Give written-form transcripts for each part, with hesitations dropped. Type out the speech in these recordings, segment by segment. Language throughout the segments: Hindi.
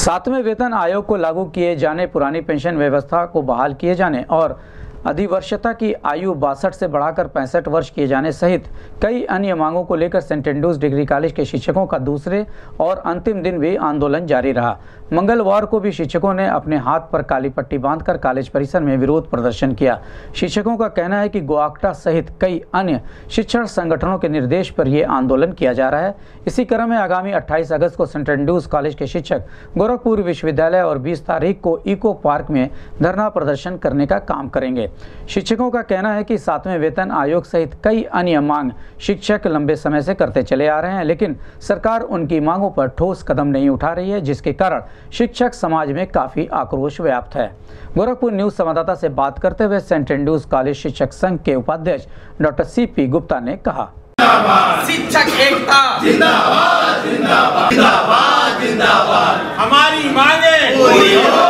सातवें वेतन आयोग को लागू किए जाने, पुरानी पेंशन व्यवस्था को बहाल किए जाने और अधिवर्षता की आयु 62 से बढ़ाकर 65 वर्ष किए जाने सहित कई अन्य मांगों को लेकर सेंट एंड्रूज डिग्री कॉलेज के शिक्षकों का दूसरे और अंतिम दिन भी आंदोलन जारी रहा। मंगलवार को भी शिक्षकों ने अपने हाथ पर काली पट्टी बांधकर कॉलेज परिसर में विरोध प्रदर्शन किया। शिक्षकों का कहना है कि गोआक्टा सहित कई अन्य शिक्षण संगठनों के निर्देश पर यह आंदोलन किया जा रहा है। इसी क्रम में आगामी 28 अगस्त को सेंट एंड्रूज कॉलेज के शिक्षक गोरखपुर विश्वविद्यालय और 20 तारीख को इको पार्क में धरना प्रदर्शन करने का काम करेंगे। शिक्षकों का कहना है कि सातवें वेतन आयोग सहित कई अन्य मांग शिक्षक लंबे समय से करते चले आ रहे हैं, लेकिन सरकार उनकी मांगों पर ठोस कदम नहीं उठा रही है, जिसके कारण शिक्षक समाज में काफी आक्रोश व्याप्त है। गोरखपुर न्यूज संवाददाता से बात करते हुए सेंट एंड्रूज कॉलेज शिक्षक संघ के उपाध्यक्ष डॉक्टर CP गुप्ता ने कहा, शिक्षक एकता जिंदाबाद जिंदाबाद जिंदाबाद जिंदाबाद। हमारी मांगे पूरी हो,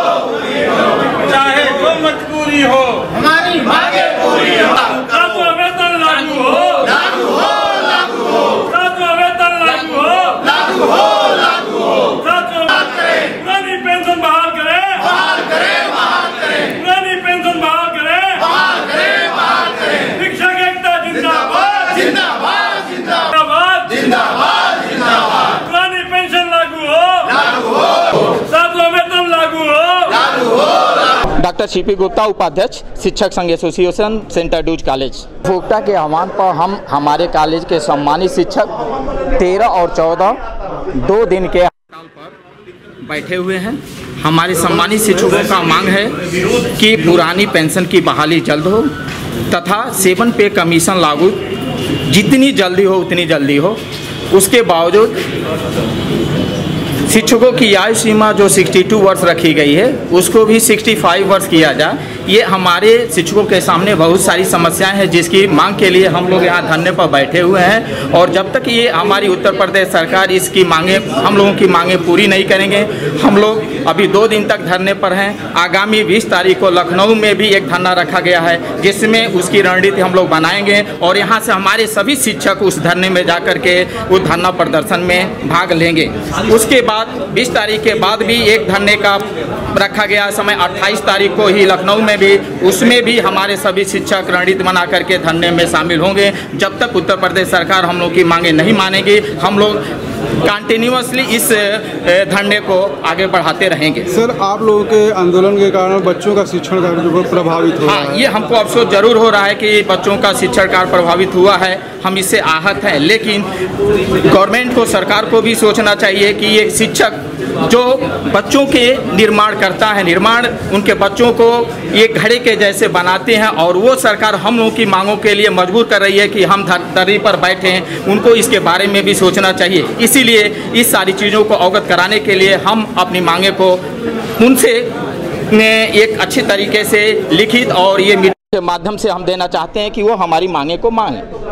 चाहे जो मजबूरी हो, हमारी मांगे पूरी हो। सातवां वेतन लागू हो, लागू हो, लागू हो। सातवां वेतन लागू हो, लागू हो, लागू हो। सातवां पुरानी पेंशन बहाल करें, बहाल करें, बहाल करें। पुरानी पेंशन बहाल करें, बहाल करें, बहाल करें। शिक्षक एकता जिंदाबाद जिंदाबाद जिंदाबाद जिंदाबाद जिंदाबाद। पुरानी पेंशन लागू हो, लागू हो। सातवां वेतन लागू हो, लागू हो। डॉक्टर CP गुप्ता, उपाध्यक्ष शिक्षक संघ एसोसिएशन सेंट एंड्रूज कॉलेज। उपभोक्ता के आह्वान पर हम हमारे कॉलेज के सम्मानित शिक्षक 13 और 14 2 दिन के हड़ताल पर बैठे हुए हैं। हमारे सम्मानित शिक्षकों का मांग है कि पुरानी पेंशन की बहाली जल्द हो तथा 7 पे कमीशन लागू जितनी जल्दी हो उतनी जल्दी हो। उसके बावजूद शिक्षकों की आयु सीमा जो 62 वर्ष रखी गई है उसको भी 65 वर्ष किया जाए। ये हमारे शिक्षकों के सामने बहुत सारी समस्याएं हैं, जिसकी मांग के लिए हम लोग यहाँ धरने पर बैठे हुए हैं। और जब तक ये हमारी उत्तर प्रदेश सरकार इसकी मांगे, हम लोगों की मांगे पूरी नहीं करेंगे, हम लोग अभी 2 दिन तक धरने पर हैं। आगामी 20 तारीख को लखनऊ में भी एक धरना रखा गया है, जिसमें उसकी रणनीति हम लोग बनाएंगे और यहाँ से हमारे सभी शिक्षक उस धरने में जा कर के उस धरना प्रदर्शन में भाग लेंगे। उसके बाद 20 तारीख के बाद भी एक धरने का रखा गया समय 28 तारीख को ही लखनऊ में भी, उसमें भी हमारे सभी शिक्षक रणनीति बना करके धरने में शामिल होंगे। जब तक उत्तर प्रदेश सरकार हम लोग की मांगे नहीं मानेगी, हम लोग कंटिन्यूअसली इस धरने को आगे बढ़ाते रहेंगे। सर, आप लोगों के आंदोलन के कारण बच्चों का शिक्षण कार्य जो प्रभावित हो रहा है। ये हमको अफसोस जरूर हो रहा है कि बच्चों का शिक्षण कार्य प्रभावित हुआ है, हम इससे आहत हैं। लेकिन गवर्नमेंट को, सरकार को भी सोचना चाहिए कि ये शिक्षक जो बच्चों के निर्माण करता है, निर्माण उनके बच्चों को ये घड़े के जैसे बनाते हैं, और वो सरकार हम लोगों की मांगों के लिए मजबूर कर रही है कि हम धरने पर बैठे हैं। उनको इसके बारे में भी सोचना चाहिए। इसीलिए इस सारी चीज़ों को अवगत कराने के लिए हम अपनी मांगे को उनसे एक अच्छे तरीके से लिखित और ये मीडिया के माध्यम से हम देना चाहते हैं कि वो हमारी मांगे को मानें।